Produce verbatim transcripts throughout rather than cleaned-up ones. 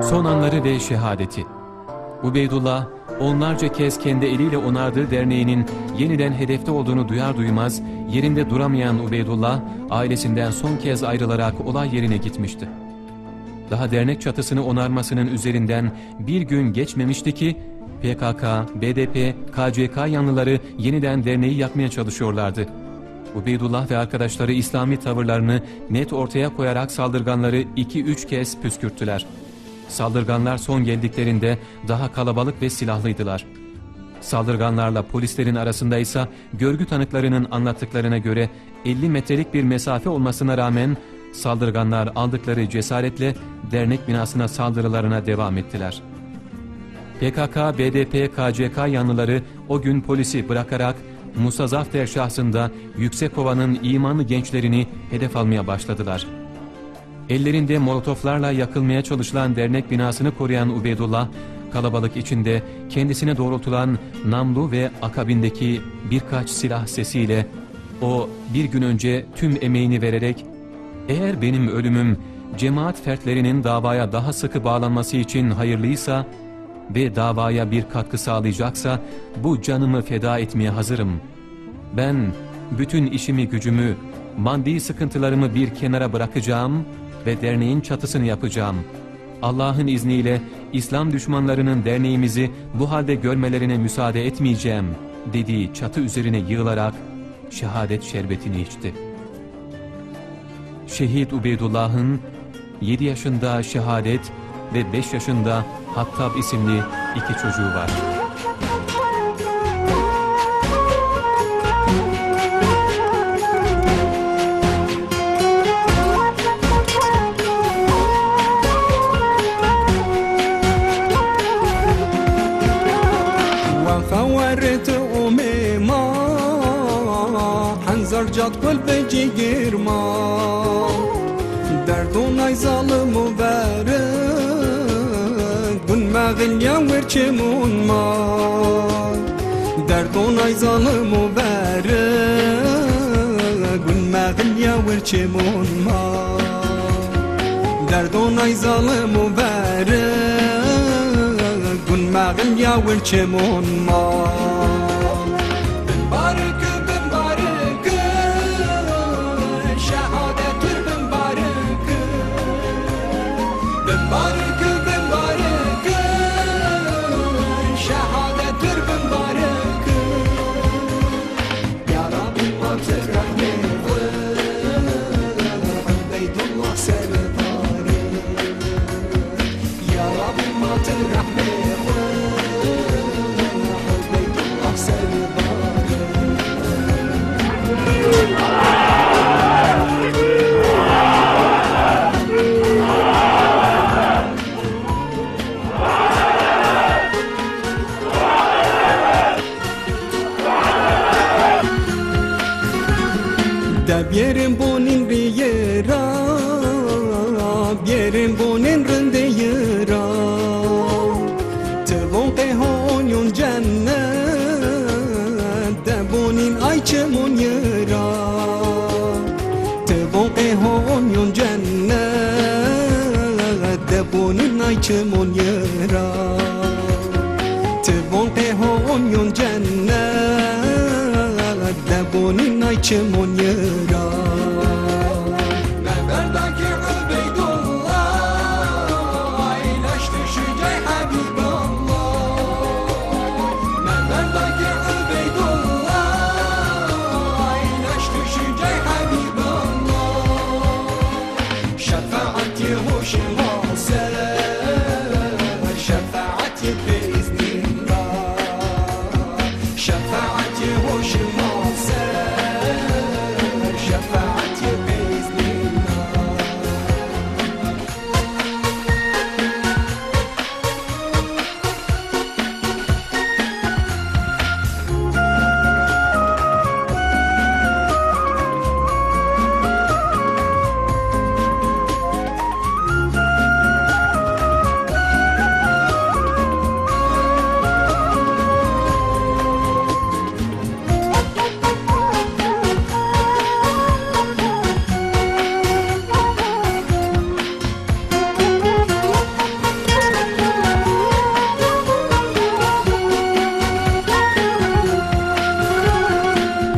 Son anları ve şehadeti. Ubeydullah, onlarca kez kendi eliyle onardığı derneğinin yeniden hedefte olduğunu duyar duymaz, yerinde duramayan Ubeydullah, ailesinden son kez ayrılarak olay yerine gitmişti. Daha dernek çatısını onarmasının üzerinden bir gün geçmemişti ki, P K K, B D P, K C K yanlıları yeniden derneği yakmaya çalışıyorlardı. Ubeydullah ve arkadaşları İslami tavırlarını net ortaya koyarak saldırganları iki üç kez püskürttüler. Saldırganlar son geldiklerinde daha kalabalık ve silahlıydılar. Saldırganlarla polislerin arasında ise görgü tanıklarının anlattıklarına göre elli metrelik bir mesafe olmasına rağmen saldırganlar aldıkları cesaretle dernek binasına saldırılarına devam ettiler. P K K, B D P, K C K yanlıları o gün polisi bırakarak Musa Zafter şahsında Yüksekova'nın imanlı gençlerini hedef almaya başladılar. Ellerinde molotoflarla yakılmaya çalışılan dernek binasını koruyan Ubeydullah, kalabalık içinde kendisine doğrultulan namlu ve akabindeki birkaç silah sesiyle o bir gün önce tüm emeğini vererek "Eğer benim ölümüm cemaat fertlerinin davaya daha sıkı bağlanması için hayırlıysa ve davaya bir katkı sağlayacaksa bu canımı feda etmeye hazırım. Ben bütün işimi gücümü, maddi sıkıntılarımı bir kenara bırakacağım ve derneğin çatısını yapacağım. Allah'ın izniyle İslam düşmanlarının derneğimizi bu halde görmelerine müsaade etmeyeceğim" dediği çatı üzerine yığılarak şehadet şerbetini içti. Şehit Ubeydullah'ın yedi yaşında Şehadet ve beş yaşında Hattab isimli iki çocuğu var. زرجات قلب جير ما دردوناي ظالم وبارك بن ما غليا ورچمون ما دردوناي ظالم وبارك بن ما غليا ورچمون ما دردوناي ظالم وبارك بن ما غليا ورچمون ما Bierin bonin riyera, bierin bonin rindeyera. Tevon tehon yon cennet, de bonin ayçemon yera. Tevon tehon yon cennet, de bonin ayçemon yera. Tevon tehon yon cennet, de bonin ayçemon yera.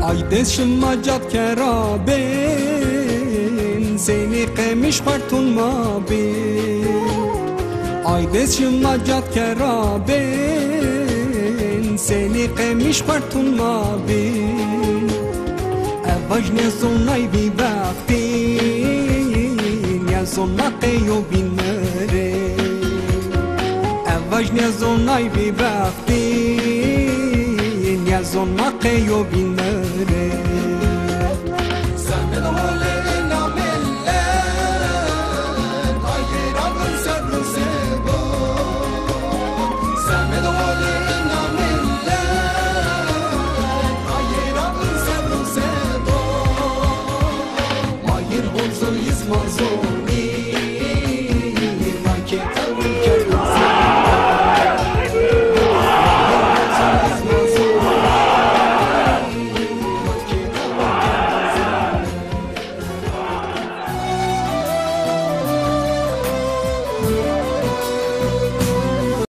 Aydes şımacad kerabin Seni qemiş xartun ma bin Aydes şımacad kerabin Seni qemiş xartun ma bin Evaj ne zonay bi baktin Ya zonna qeyo bin mere Evaj ne zonay bi baktin Ya zonna qeyo bin mere